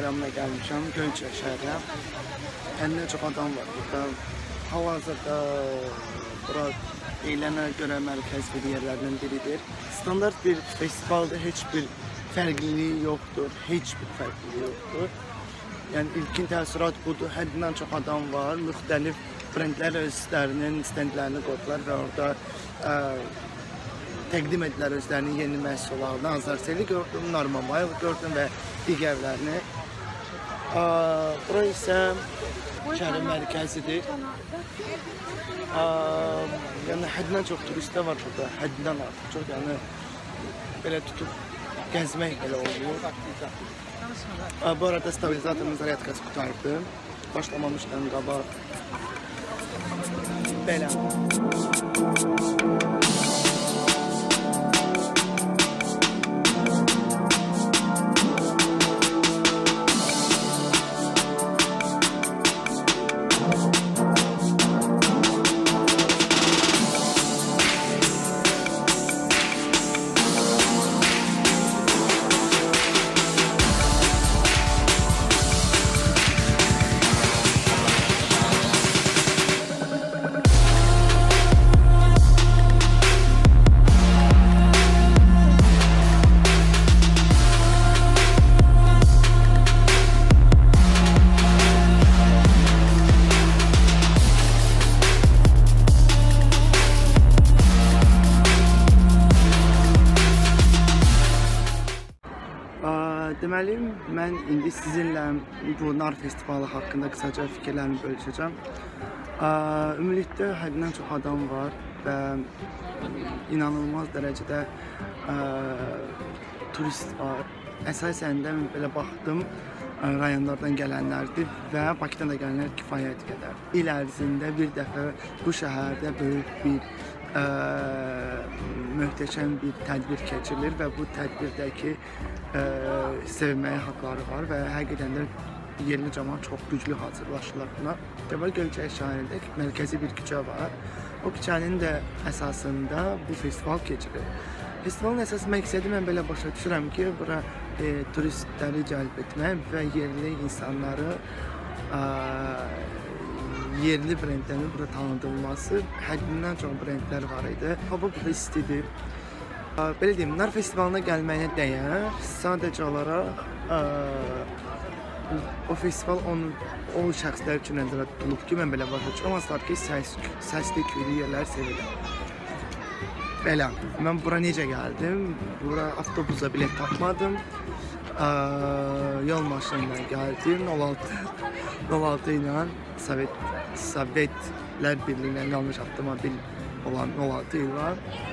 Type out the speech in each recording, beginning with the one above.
bayramına gəlmişəm, Göyçay şəhərinə. Yəni çox adam var burada. Hal-hazırda bura eylənə görə mərkəzi yerlərdən biridir. Standart bir festivalda heç bir fərqliliyi yoxdur, Yəni ilkin təəssürat budur, həddindən çox adam var, müxtəlif brendlər özlərinin stendlərini qoydular və orada təqdim edilər özlərinin yeni məhsullarını, Azarsel'i gördüm, Normamayel gördüm və digərlərini. Bura isə şəhərin mərkəzidir. Yəni həddindən çox turistlər var burada, həddindən artıq çox, yəni belə tutub gəzmək belə olur. Bu arada stabilizatorumuz rəyatkası qutardı. Başlamamışdan qabaq. Belə. Deməli, mən indi sizinlə bu Nar Festivalı haqqında qısaca fikirlərimi bölüşəcəm. Ümumilikdə həddindən çox adam var və inanılmaz dərəcədə turist var. Əsasən də belə baxdım, rayonlardan gələnlərdir və Bakıdan da gələnlər kifayət qədər. İl ərzində bir dəfə bu şəhərdə böyük bir möhtəşəm bir tədbir keçirilir və bu tədbirdəki sevməyə haqları var və həqiqətən də yerli cəmaət çox güclü hazırlaşırlar buna. Göyçay şəhərində mərkəzi bir küçə var. O küçənin də əsasında bu festival keçirilir. Festivalın əsas məqsədi mən belə başa düşürəm ki, bura turistləri cəlb etmək və yerli insanları yerli brendlərin burada tanıdılması, həddindən çox brendlər var idi. Hava burada istidir. Belə deyim, Nar Festivalına gəlməyinə dəyər. Sadəcə olaraq o festival o şəxslər üçün nəzərdə tutulub ki, mən belə başa çıxamazlar ki, səsli küylü yerlər sevirəm. Belə, mən bura necə gəldim? Bura avtobusa bilet tapmadım. Yol maşınına gəldim. 06 ilə Sovetlər Birliyindən qalmış avtomobil olan 06 il var.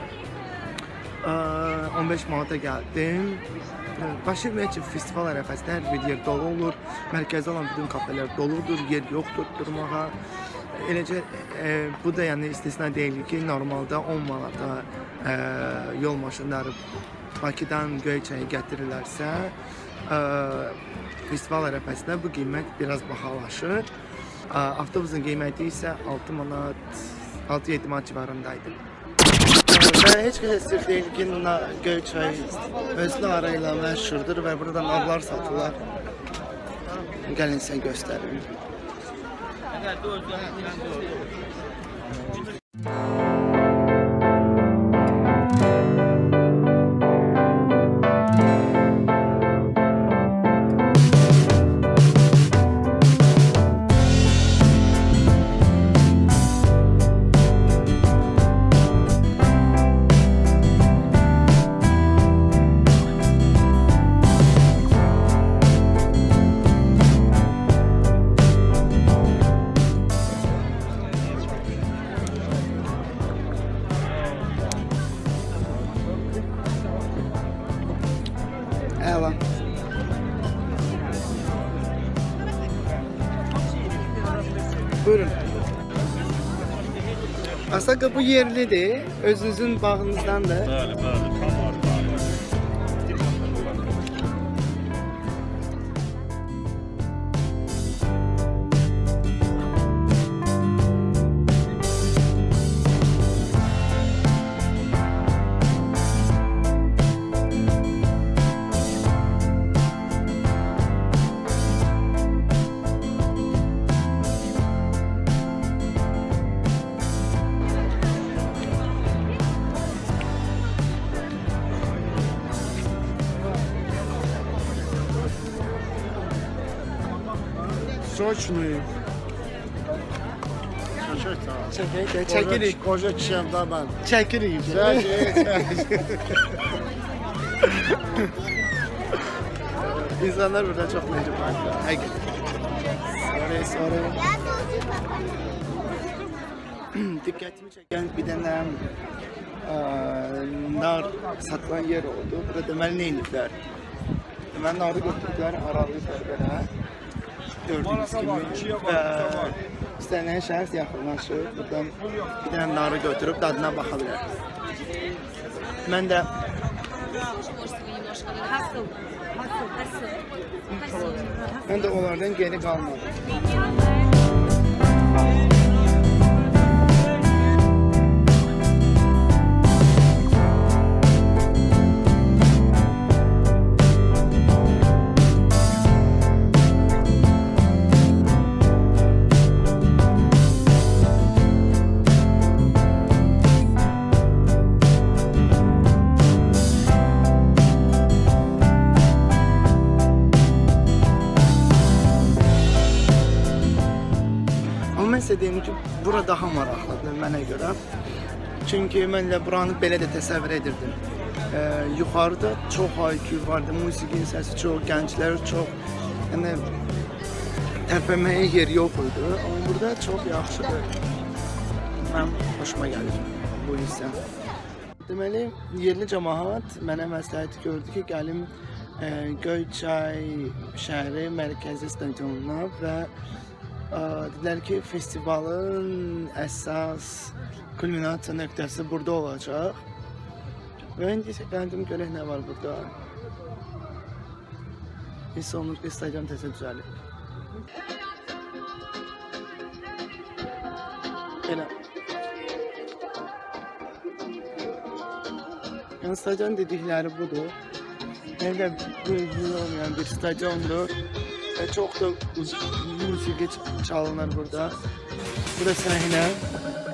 15 manata gəldim. Başı ümumiyyətcə festival ərəfəsində hər bir yer dolu olur. Mərkəzdə olan bütün kafelər doludur, yer yoxdur durmağa. Eləcə, bu da yəni istisna deyil ki, normalda 10 manata yol maşınları Bakıdan Göyçaya gətirirlərsə, festival ərəfəsində bu qiymət biraz bahalaşır. Avtobusun qiyməti isə 6-7 manat civarındaydı. Və heç qədər sir deyil ki, Göyçay özlü arayla məşhurdur və buradan nablar satırlar. Gəlin sizə göstərim. Əla. Buyurun. Aslında bu yerlidir, özünüzün bağınızdandır. Bəli, bəli. Soçnuyum. Çəkirik. Qoca kişiyəm da mən. Çəkirik. İnsanlar burada çox mehribandır. Həqiqətən. Sonra. Diqqətimi çəkən bir dənə nar satılan yer oldu. Burada deməli nə ediblər? Deməli narı götürdülər, aralayıblar belə. Gördüyünüz kimi və istənilən şəxs yaxınlaşıb buradan bir dənə narı götürüb dadına baxa bilər. Mən də onlardan geri qalmadım. Mən sizə deyim ki, bura daha maraqlıdır mənə görə. Çünki mən də buranı belə də təsəvvür edirdim. Yuxarıda çox hay-küy vardı, musiqinin səsi çox, gənclər çox, yəni tərpənməyə yer yox idi. Amma burada çox yaxşıdır. Mənim xoşuma gəlir bu hissə. Deməli, yerli cəmaət mənə məsləhət gördü ki, gəlim Göyçay şəhəri mərkəzi stadionuna və dedilər ki, festivalın əsas kulminasiya nöqtəsi burada olacaq. Və indi isə gəldim görək nə var burada. Hiss olunur ki, stadion təzə düzəlib. Belə. Yəni stadion dedikləri budur. Evdə böyük olmayan bir stadiondur. Və çox da musiqi çalınır burada. Bu da səhnə.